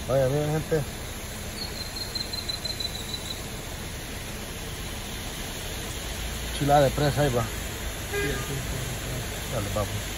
Vaya, miren, gente. Chilada de presa, ahí va. Dale, vamos.